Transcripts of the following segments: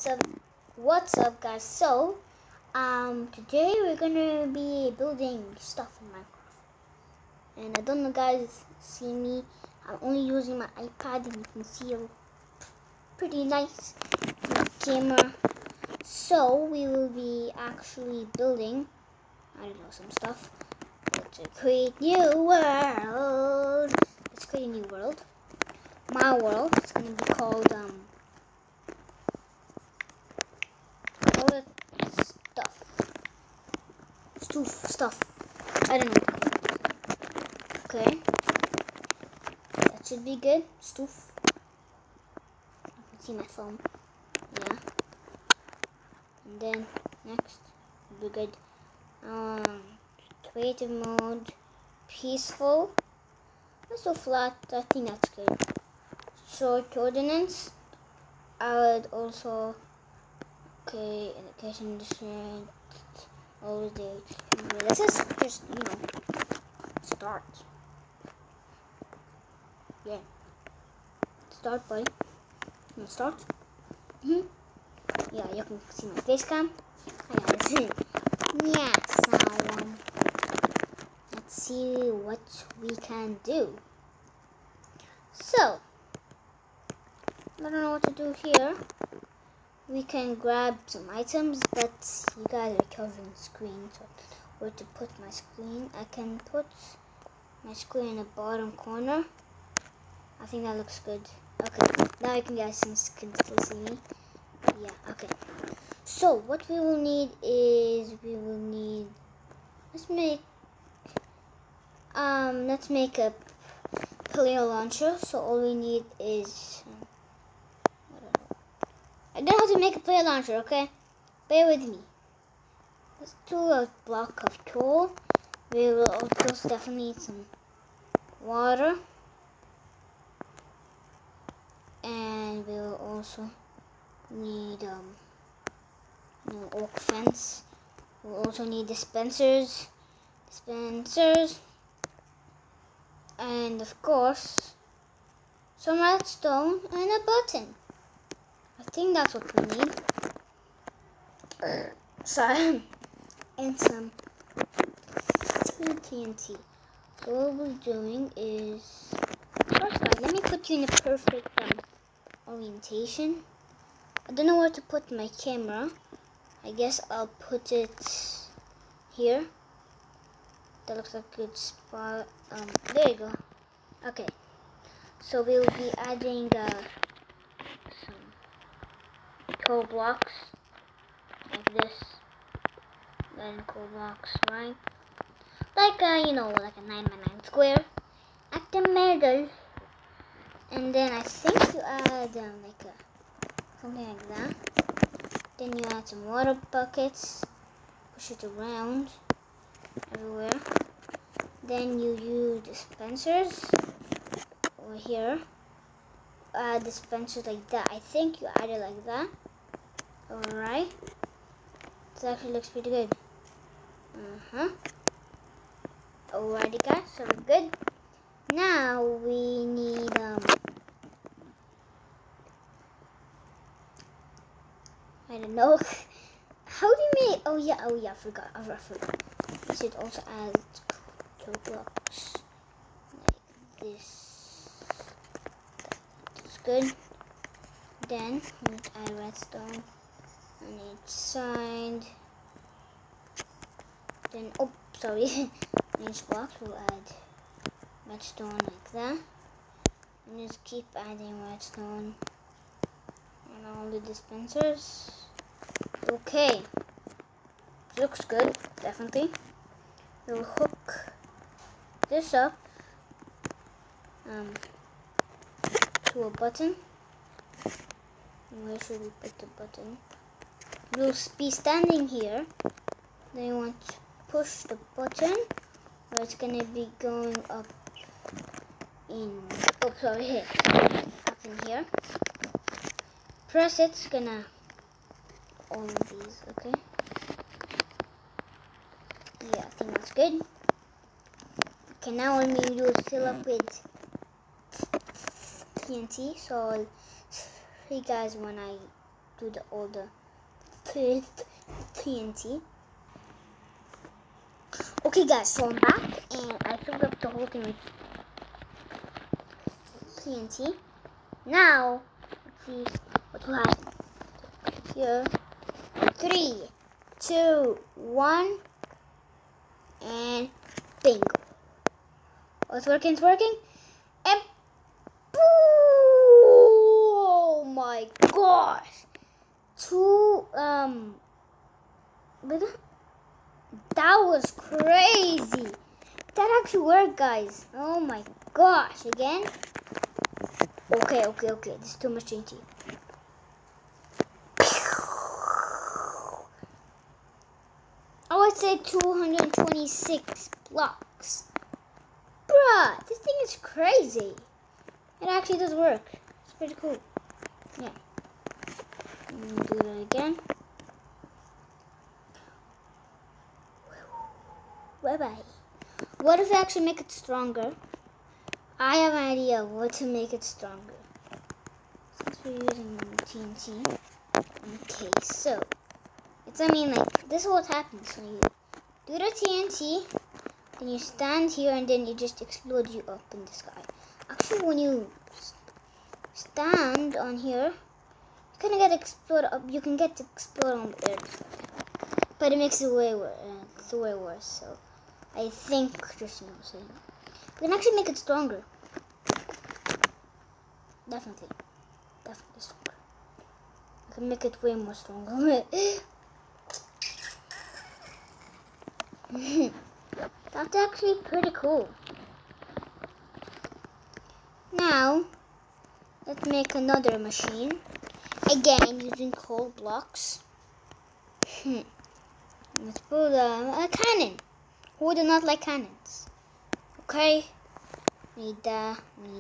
what's up guys? So today we're gonna be building stuff in Minecraft, and I don't know guys see me, I'm only using my iPad and you can see a pretty nice camera. So we will be actually building, I don't know, some stuff to create new world. Let's create a new world. My world. It's gonna be called stuff. I don't know what to call it. Okay. That should be good. Stoof. You can see my phone. Yeah. And then next will be good. Creative mode. Peaceful. Not so flat. I think that's good. Short ordinance. I would also education district. Always do. This is just start. Yeah. Start, buddy. You wanna start? Yeah, you can see my face cam. Yeah, so let's see what we can do. So I don't know what to do here. We can grab some items, but you guys are covering the screen, so where to put my screen? I can put my screen in the bottom corner. I think that looks good. Okay, now you can guys can still see me. Yeah, okay. So what we will need is let's make a player launcher. So all we need is I don't know how to make a player launcher, okay? Bear with me. Let's do a block of coal. We will also definitely need some water. And we'll also need oak fence. We'll also need dispensers. And of course some redstone and a button. I think that's what we need. Sorry. And some TNT. So what we're doing is, first guys, let me put you in a perfect orientation. I don't know where to put my camera. I guess I'll put it here. That looks like a good spot. There you go. Okay. So we'll be adding coal blocks like this, then coal blocks right, like like a 9x9 square at the middle, and then I think you add something like that. Then you add some water buckets, push it around everywhere. Then you use dispensers over here. Add dispensers like that. I think you add it like that. Alright. This actually looks pretty good. Alrighty guys, so we're good. Now we need I don't know. How do you make I forgot. We should also add two blocks like this. That's good. Then we add redstone on each side. Then, on each box we'll add redstone like that. And just keep adding redstone on all the dispensers. Okay, looks good, definitely. We'll hook this up to a button. Where should we put the button? You'll be standing here. Then you want to push the button, or it's gonna be going up in. Up in here. Press it. It's gonna all of these. Okay. Yeah, I think that's good. Okay, now all we need to do is fill up with TNT. So I'll show you guys when I do all the TNT. Okay guys, so I'm back and I filled up the whole thing with TNT. Now, let's see what will happen. Here, 3, 2, 1, and bingo. Oh, it's working, and boom! Oh my gosh! That was crazy. That actually worked, guys. Oh my gosh! Again. Okay. This is too much TNT. I would say 226 blocks. Bruh, this thing is crazy. It actually does work. It's pretty cool. Yeah. Do that again. Bye-bye. What if I actually make it stronger? I have an idea of what to make it stronger. Since we're using TNT. Okay, so this is what happens. So you do the TNT, then you stand here, and then it just explodes you up in the sky. Actually, when you stand on here, you can get exploded up. You can get exploded on the earth, but it makes it way worse. It's way worse. So I think just saying, we can actually make it stronger. Definitely stronger. I can make it way more stronger. That's actually pretty cool. Now, let's make another machine. Again, using coal blocks. Let's put a cannon. Who do not like cannons? Okay. We need that.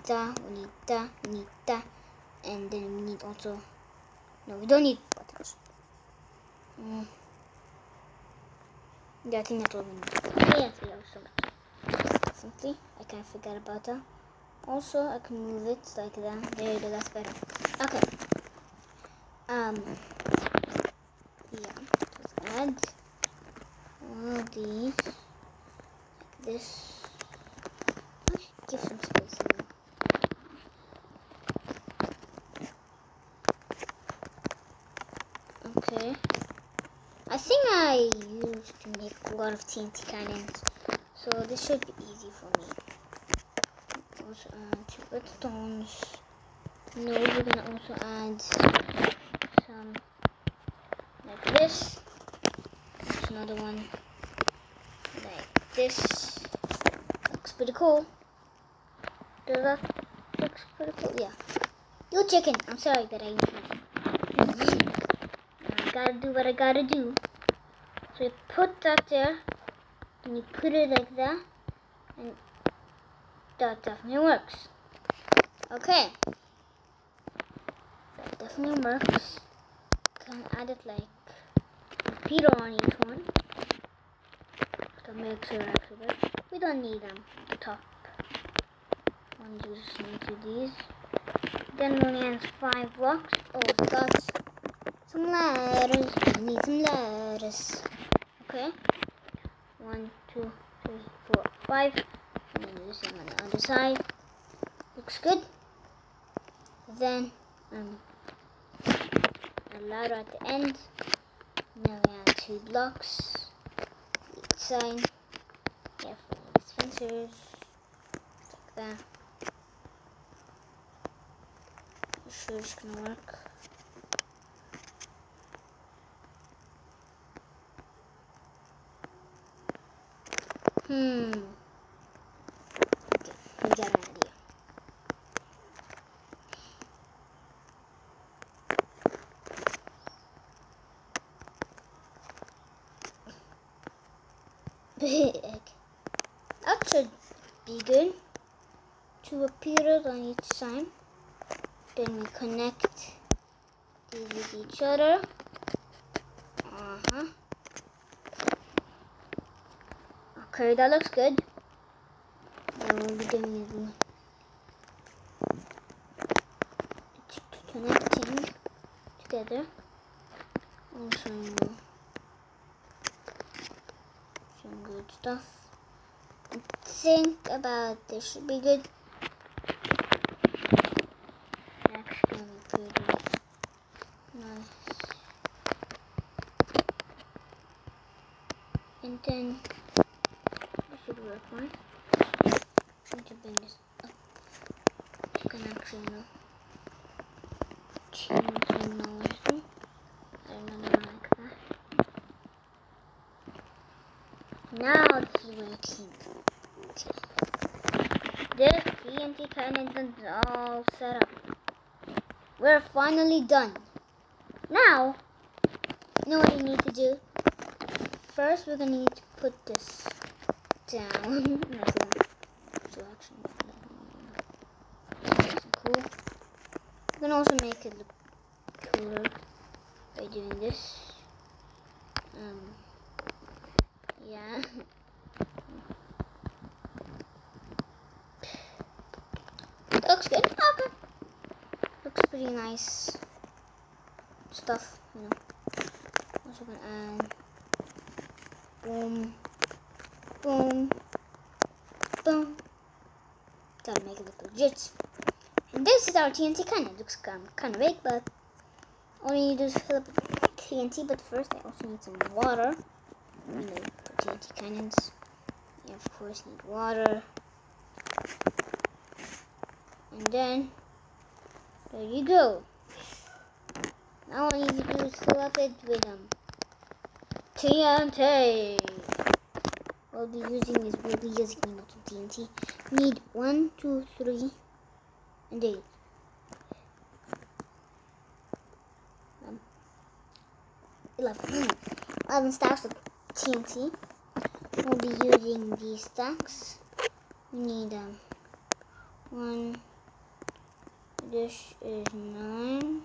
And then we need also... No, we don't need buttons. Yeah, I think that's all we need. Yeah, so much. Definitely, I can't forget about that. Also, I can move it like that. There you go, that's better. Okay. Yeah, let's add all these like this. I should give some space in there. Okay. I think I used to make a lot of TNT cannons, so this should be easy for me. Also add 2 redstones. No, we're gonna also add some like this. There's another one like this. Looks pretty cool. Does that looks pretty cool? Yeah. You chicken. I'm sorry that I gotta do what I gotta do. So you put that there, and you put it like that, and that definitely works. Okay. That definitely works. Can add it like repeater on each one. To make sure actually works. We don't need them. The top ones, you just need to do these. Then we only has 5 blocks. Oh, that's some ladders. We need some ladders. Okay. 1, 2, 3, 4, 5. And then do the same on the other side. Looks good. Then a ladder at the end. Now we have 2 blocks. Each side. Yeah, for these fencers. Like that. I'm sure it's gonna work. Okay, we got an idea. Big. That should be good. 2 repeaters on each side. Then we connect these with each other. Okay, that looks good. Then we'll be doing connecting to together. Also, you know, some good stuff. Think about this should be good. Actually, gonna be pretty nice. And then this should work, right? I need to bring this up. You can actually, you know, change the noise. I remember like that. Now this is working. This TNT cannon is all set up. We're finally done. Now, you know what you need to do? First, we're gonna need to put this down. Like that. So actually, that's cool. You can also make it look cooler by doing this. Yeah. Looks good. Okay. Looks pretty nice stuff, you know. Also gonna add boom, boom, boom. Gotta make it look legit. And this is our TNT cannon. It looks kind of big, but all you need to do is fill up TNT. But first, I also need some water. You know, for TNT cannons. You of course need water. And then there you go. Now all you need to do is fill up it with TNT. We'll be using is we'll be using lots of TNT. We need 1, 2, 3, and 8. 11 stacks of TNT. We'll be using these stacks. We need 1. This is 9.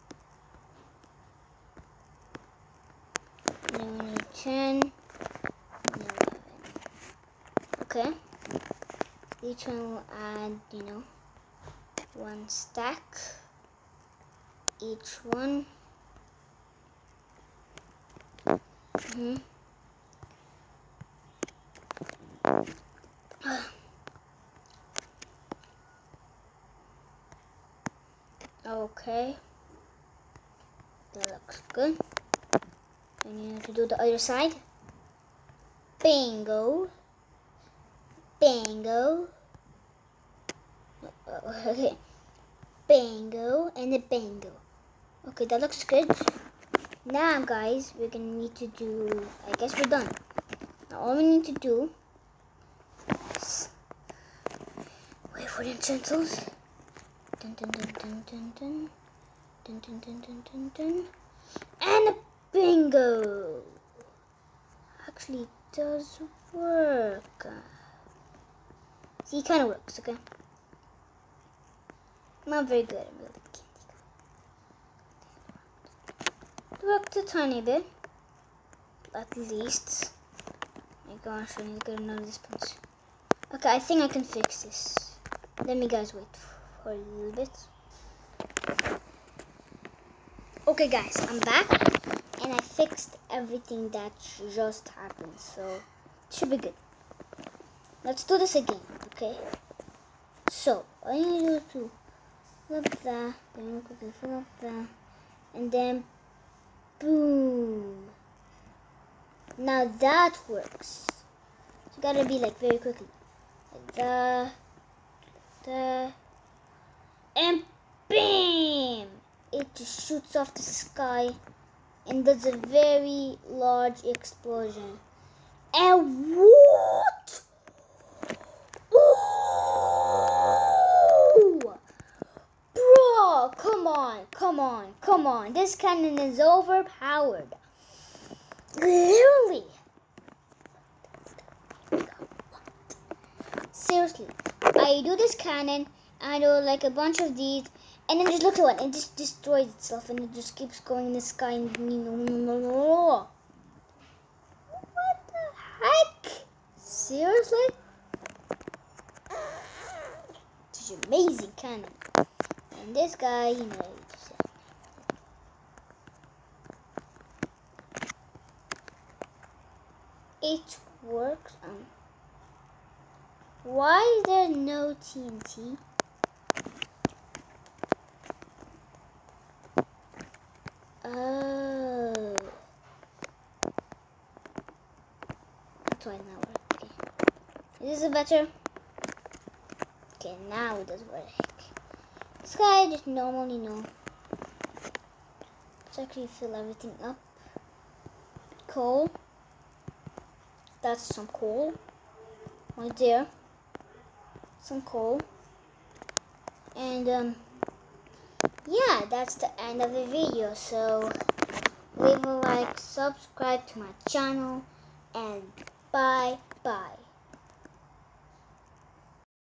Then we need 10. And 11. Okay. Each one will add, you know, 1 stack. Each one. Okay, that looks good. And you have to do the other side. Bingo, bingo. Okay, bingo and a bingo. Okay, that looks good. Now, guys, we're gonna need to do. I guess we're done. Now, all we need to do is wait for the utensils. Dun dun dun dun dun dun dun dun dun dun dun dun, and a bingo. Actually, it does work. See, it kind of works. Okay, not very good. I'm building candy. It worked a tiny bit, at least. Oh my gosh, I need to get another sponge. Okay, I think I can fix this. Let me guys wait for a little bit. Okay guys, I'm back and I fixed everything that just happened, so it should be good. Let's do this again, okay? So all you need to do is to fill up that, then quickly fill up that, and then boom. Now that works. You gotta be like very quickly, like that, and bam! It just shoots off the sky and does a very large explosion. And what? Ooh! Bro, come on. This cannon is overpowered. Literally. Seriously, I do this cannon, I do like a bunch of these, and then just look at one, it just destroys itself, and it just keeps going in the sky. And what the heck? Seriously? It's an amazing cannon. And this guy, you know, it works. Why is there no TNT? Oh, that's why it not work. Okay, is this better? Okay, now it does work. This guy just normally no. Let's actually fill everything up. Coal. That's some coal. Right there. Some coal. And yeah, that's the end of the video. So leave a like, subscribe to my channel, and bye bye.